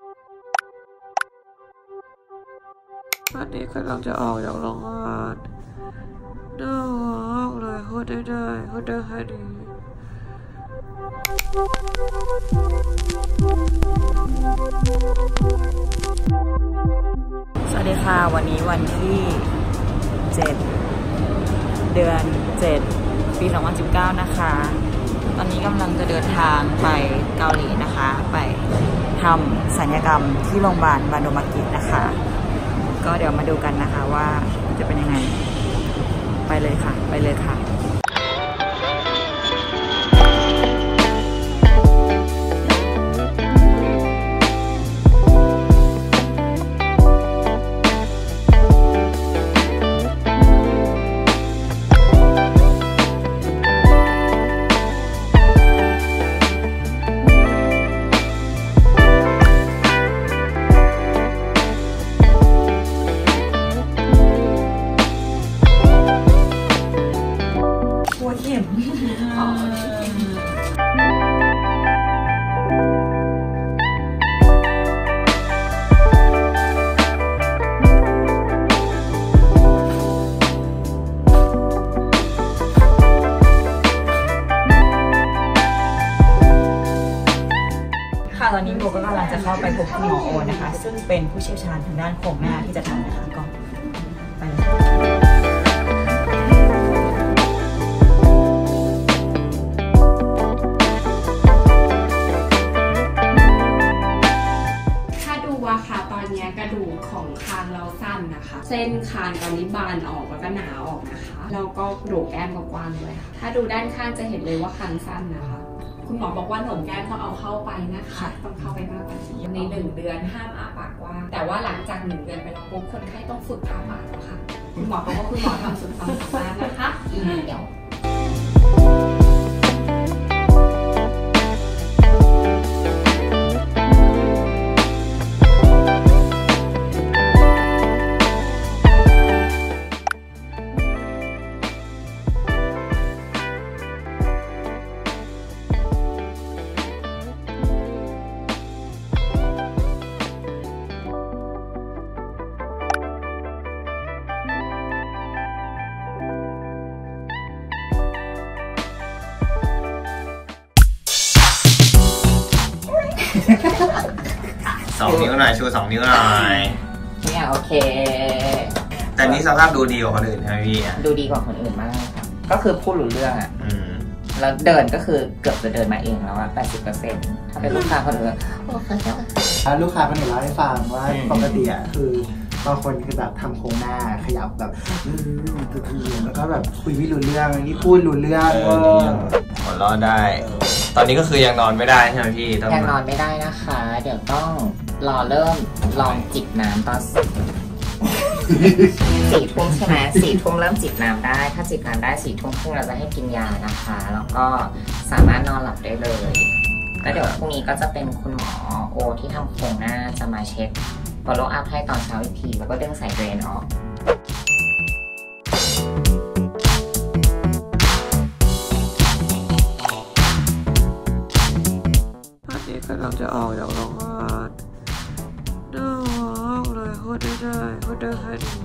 อันนี้กำลังจะออกจากโรงงานน่ารักเลยพูดได้แค่นี้สวัสดีค่ะวันนี้วันที่7 เดือน 7 ปี 2019 นะคะตอนนี้กำลังจะเดินทางไปเกาหลีนะคะไปทำศัลยกรรมที่โรงพยาบาลบาโดมากินะคะก็เดี๋ยวมาดูกันนะคะว่าจะเป็นยังไงไปเลยค่ะตอนนี้โบก็กำลังจะเข้าไปพบคุณหมอโอนะคะซึ่งเป็นผู้เชี่ยวชาญทางด้านโครงหน้าที่จะทำนะคะก็ไปถ้าดูว่าค่ะตอนนี้กระดูกของคางเราสั้นนะคะเส้นคางตอนนี้บานออกแล้วก็หนาออกนะคะแล้วก็กระดูกแก้มก็กว้างด้วยค่ะถ้าดูด้านข้างจะเห็นเลยว่าคางสั้นนะคะคุณหมอบอกว่าหนมแก้มต้องเอาเข้าไปนะคะต้องเข้าไปมากกว่านี้ใน1 เดือนห้ามอ้าปากกว้างแต่ว่าหลังจาก1 เดือนไปแล้วปุ๊บคนไข้ต้องฝึกอ้าปากแล้วค่ะคุณหมอบอกว่าคุณหมอทำสุดความสามารถนะคะเดี๋ยว 2 นิ้วหน่อยชู2 นิ้วหน่อยเนี่ยโอเคแต่นี้สภาพดูดีกว่าคนอื่นนะพี่ดูดีกว่าคนอื่นมากครับก็คือพูดรู้เรื่องอ่ะแล้วเดินก็คือเกือบจะเดินมาเองแล้วอะ80%ถ้าเป็นลูกค้าคนอื่นลูกค้าคนอื่นเล่าให้ฟังว่าปกติอ่ะคือบางคนคือแบบทำโครงหน้าขยับแบบแล้วก็แบบคุยไม่รู้เรื่องนี่พูดรู้เรื่องหัวเราะได้ตอนนี้ก็คือยังนอนไม่ได้ใช่ไหมพี่ยังนอนไม่ได้นะคะเดี๋ยวต้องรอเริ่มลองจิบน้ำตอน4 ทุ่มใช่ไหม4 ทุ่มเริ่มจิบน้ำได้ถ้าจิบน้ำได้4 ทุ่มครึ่งเราจะให้กินยานะคะแล้วก็สามารถนอนหลับได้เลยแล้วเดี๋ยวพรุ่งนี้ก็จะเป็นคุณหมอโอที่ทำโครงหน้าจะมาเช็คfollow up ให้ตอนเช้าอีกทีแล้วก็ดึงสายเดรนออกอันนี้กำลังจะออกจากโรงงานน่ารักเลยพูดได้แค่นี้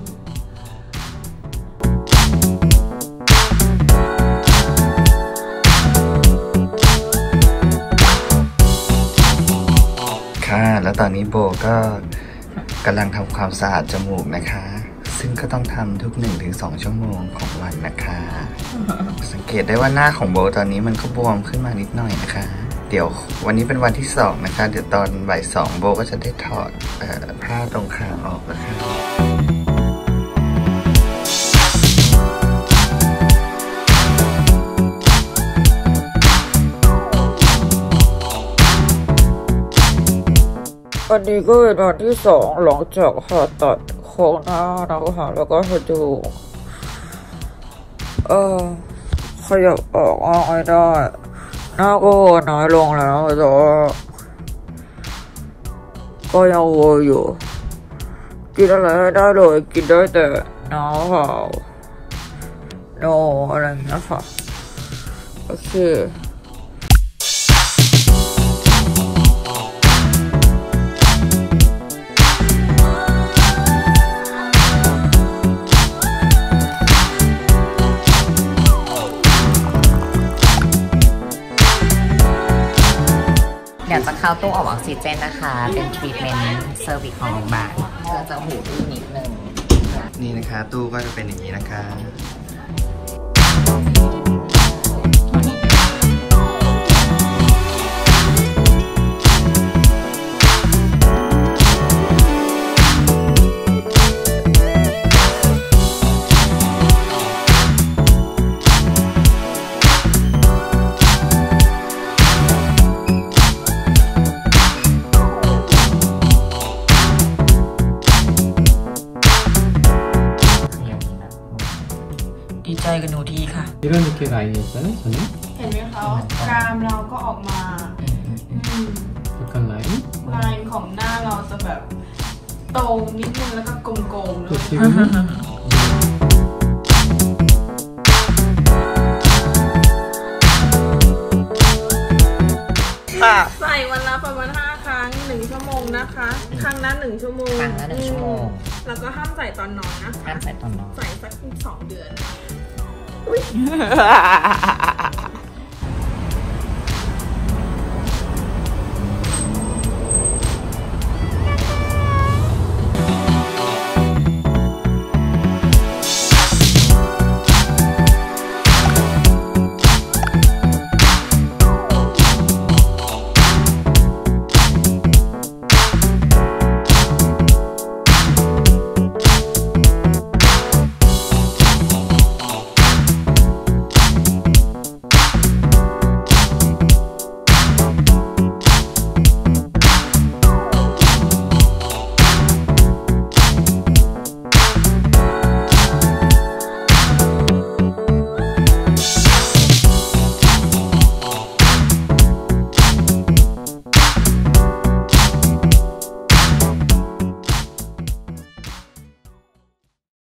ค่ะแล้วตอนนี้โบก็กำลังทำความสะอาดจมูกนะคะซึ่งก็ต้องทำทุก 1-2 ชั่วโมงของวันนะคะสังเกตได้ว่าหน้าของโบตอนนี้มันก็บวมขึ้นมานิดหน่อยนะคะเดี๋ยววันนี้เป็นวันที่2นะคะเดี๋ยวตอนบ่าย 2โบก็จะได้ถอดผ้าตรงคางออกนะคะอันนี้ก็เป็นวันที่2หลังจากผ่าตัดโครงหน้านะคะแล้วก็กระดูกขยับออกไม่ได้หน้าก็น้อยลงแล้วแต่ว่าก็ยังโวยอยู่กินอะไรไม่ได้เลยกินได้แต่น้ำเปล่าโนอะไรอย่างเงี้ยค่ะโอเคเดี๋ยวจะเข้าตู้อบออกซิเจนนะคะ เป็นทรีทเมนต์เซอร์วิสของโรงพยาบาลเธอจะหูอื้อนิดนึงนี่นะคะ ตู้ก็จะเป็นอย่างนี้นะคะดีใจกับหนูทีค่ะ 이런 느낌 라인이었어요, 저는? เห็นไหมคะกรามเราก็ออกมา 약간 라인? ลายของหน้าเราจะแบบโตนิดนึงแล้วก็กลมๆด้ 또 วย 지금은? ใส่วันละประมาณ5 ครั้ง1 ชั่วโมงนะคะ ครั้งละ1 ชั่วโมงครั้งละ1 ชั่วโมงแล้วก็ห้ามใส่ตอนนอนนะห้ามใส่ตอนนอนใส่สัก2 เดือน